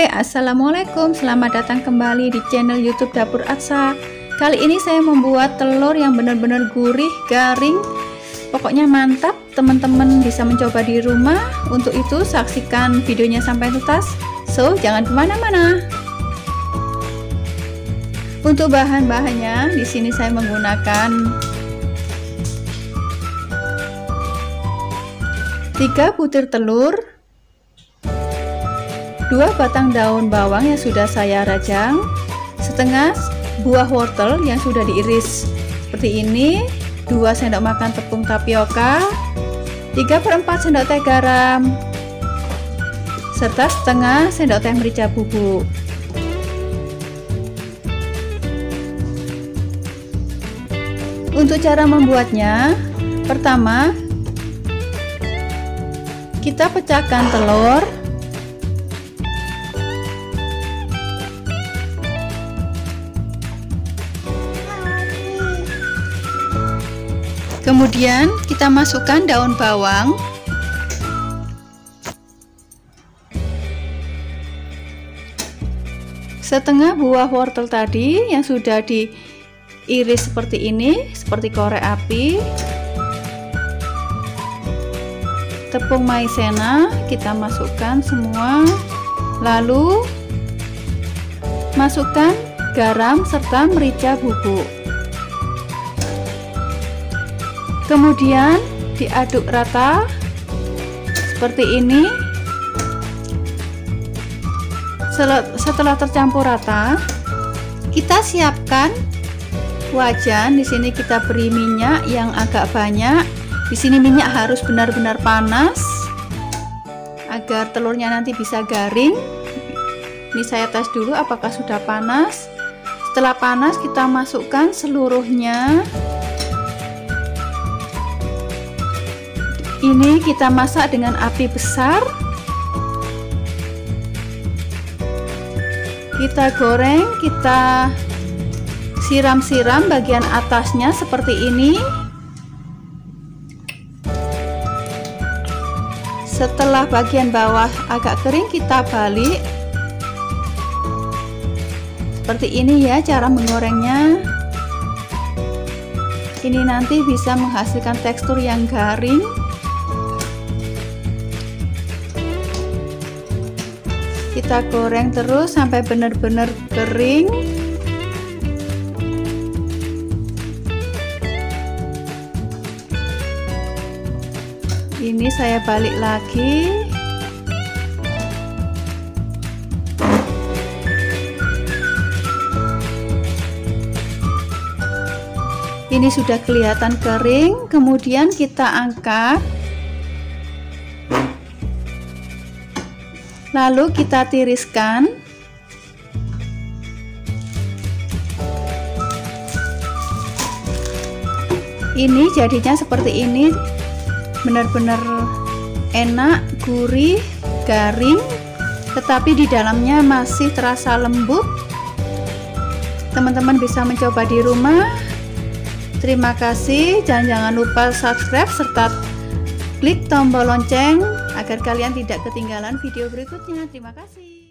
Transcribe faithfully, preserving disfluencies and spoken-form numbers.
Hai, assalamualaikum, selamat datang kembali di channel YouTube Dapur Aksa. Kali ini saya membuat telur yang benar-benar gurih, garing, pokoknya mantap. Teman-teman bisa mencoba di rumah. Untuk itu saksikan videonya sampai tuntas. So, jangan kemana-mana. Untuk bahan-bahannya, di sini saya menggunakan tiga butir telur, dua batang daun bawang yang sudah saya rajang, setengah buah wortel yang sudah diiris seperti ini, dua sendok makan tepung tapioka, tiga per empat sendok teh garam, serta setengah sendok teh merica bubuk. Untuk cara membuatnya, pertama kita pecahkan telur. Kemudian kita masukkan daun bawang, setengah buah wortel tadi yang sudah diiris seperti ini, seperti korek api, tepung maizena kita masukkan semua, lalu masukkan garam serta merica bubuk. Kemudian diaduk rata seperti ini. Setelah tercampur rata, kita siapkan wajan. Di sini kita beri minyak yang agak banyak. Di sini minyak harus benar-benar panas agar telurnya nanti bisa garing. Ini saya tes dulu apakah sudah panas. Setelah panas, kita masukkan seluruhnya. Ini kita masak dengan api besar. Kita goreng, kita siram-siram bagian atasnya seperti ini. Setelah bagian bawah agak kering, kita balik. Seperti ini ya cara menggorengnya. Ini nanti bisa menghasilkan tekstur yang garing. Kita goreng terus sampai benar-benar kering. Ini saya balik lagi. Ini sudah kelihatan kering, kemudian kita angkat. Lalu kita tiriskan. Ini jadinya seperti ini. Benar-benar enak, gurih, garing, tetapi di dalamnya masih terasa lembut. Teman-teman bisa mencoba di rumah. Terima kasih, dan jangan lupa subscribe serta klik tombol lonceng agar kalian tidak ketinggalan video berikutnya. Terima kasih.